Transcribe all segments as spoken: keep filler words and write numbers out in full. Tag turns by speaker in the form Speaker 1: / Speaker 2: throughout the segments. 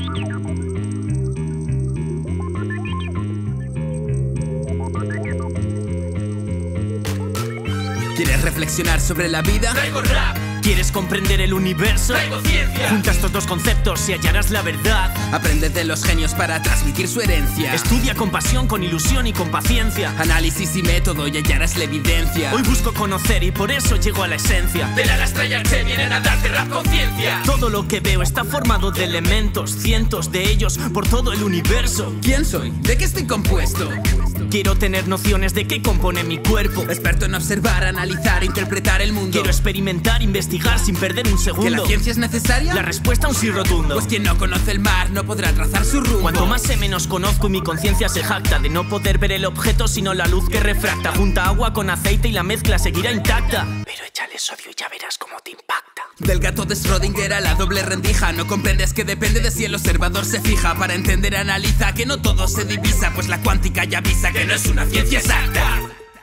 Speaker 1: ¿Quieres reflexionar sobre la vida?
Speaker 2: Traigo rap.
Speaker 3: ¿Quieres comprender el universo?
Speaker 2: Traigo ciencia.
Speaker 3: Junta estos dos conceptos y hallarás la verdad.
Speaker 1: Aprende de los genios para transmitir su herencia.
Speaker 3: Estudia con pasión, con ilusión y con paciencia.
Speaker 1: Análisis y método y hallarás la evidencia.
Speaker 3: Hoy busco conocer y por eso llego a la esencia.
Speaker 2: De la estrella que vienen a darte rap con ciencia.
Speaker 3: Todo lo que veo está formado de elementos, cientos de ellos por todo el universo.
Speaker 1: ¿Quién soy? ¿De qué estoy compuesto?
Speaker 3: Quiero tener nociones de qué compone mi cuerpo.
Speaker 1: Experto en observar, analizar, interpretar el mundo.
Speaker 3: Quiero experimentar, investigar sin perder un segundo.
Speaker 1: ¿Que la ciencia es necesaria?
Speaker 3: La respuesta a un sí rotundo.
Speaker 1: Pues quien no conoce el mar no podrá trazar su rumbo.
Speaker 3: Cuanto más sé, menos conozco y mi conciencia se jacta de no poder ver el objeto sino la luz que refracta. Junta agua con aceite y la mezcla seguirá intacta. Pero échale sodio y ya verás cómo te impacta.
Speaker 1: Del gato de Schrödinger a la doble rendija. No comprendes que depende de si el observador se fija. Para entender analiza que no todo se divisa, pues la cuántica ya avisa que no es una ciencia exacta.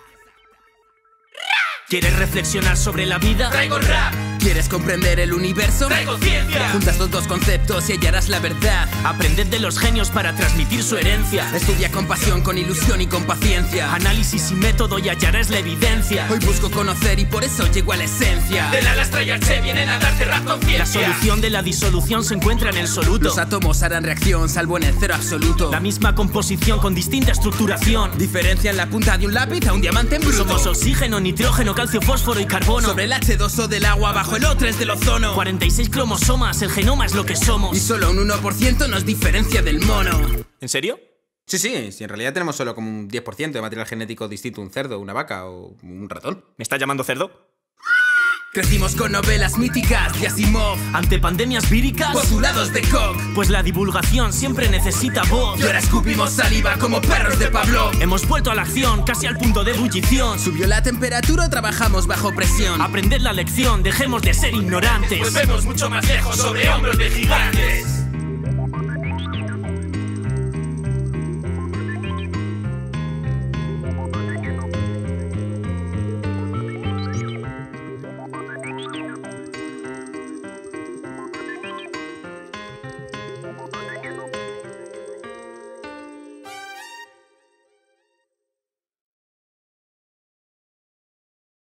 Speaker 3: ¿Quieres reflexionar sobre la vida?
Speaker 2: Traigo rap.
Speaker 1: ¿Quieres comprender el universo?
Speaker 2: Traigo ciencia.
Speaker 1: Junta estos dos conceptos y hallarás la verdad.
Speaker 3: Aprended de los genios para transmitir su herencia.
Speaker 1: Estudia con pasión, con ilusión y con paciencia.
Speaker 3: Análisis y método y hallarás la evidencia.
Speaker 1: Hoy busco conocer y por eso llego a la esencia.
Speaker 2: De la estrella que vienen a darte rap con ciencia.
Speaker 3: La solución de la disolución se encuentra en el soluto.
Speaker 1: Los átomos harán reacción, salvo en el cero absoluto.
Speaker 3: La misma composición con distinta estructuración.
Speaker 1: Diferencia en la punta de un lápiz a un diamante en bruto.
Speaker 3: Somos oxígeno, nitrógeno, calcio, fósforo y carbono.
Speaker 1: Sobre el hache dos o del agua, bajo el otro es del ozono.
Speaker 3: cuarenta y seis cromosomas, el genoma es lo que somos.
Speaker 1: Y solo un uno por ciento nos diferencia del mono.
Speaker 3: ¿En serio?
Speaker 4: Sí, sí, si en realidad tenemos solo como un diez por ciento de material genético distinto a un cerdo, una vaca o un ratón.
Speaker 3: ¿Me estás llamando cerdo?
Speaker 1: Crecimos con novelas míticas de Asimov.
Speaker 3: Ante pandemias víricas,
Speaker 1: Postulados de Koch.
Speaker 3: pues la divulgación siempre necesita voz.
Speaker 1: Y ahora escupimos saliva como perros de Pavlov.
Speaker 3: Hemos vuelto a la acción, casi al punto de ebullición.
Speaker 1: Subió la temperatura o trabajamos bajo presión.
Speaker 3: Aprended la lección, dejemos de ser ignorantes.
Speaker 2: Pues vemos mucho más lejos sobre hombros de gigantes.